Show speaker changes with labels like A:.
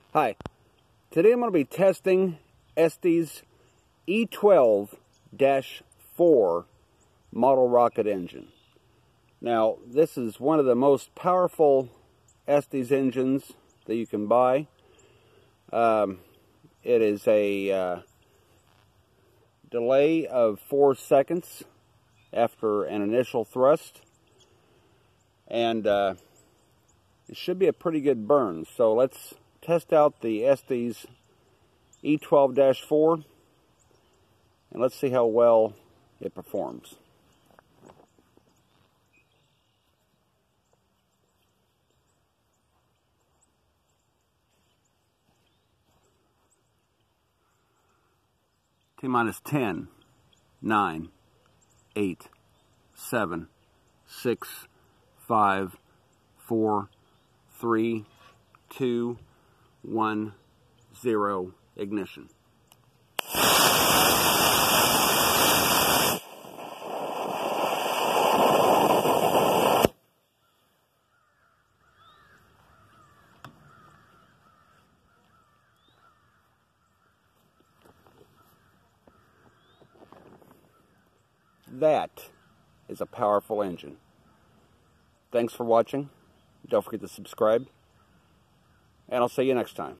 A: Hi, today I'm going to be testing Estes E12-4 model rocket engine. Now, this is one of the most powerful Estes engines that you can buy. It is a delay of 4 seconds after an initial thrust, and it should be a pretty good burn. So let's test out the Estes E12-4 and let's see how well it performs. T-minus 10, 9, 8, 7, 6, 5, 4, 3, 2, 1, 0, ignition. That is a powerful engine. Thanks for watching. Don't forget to subscribe, and I'll see you next time.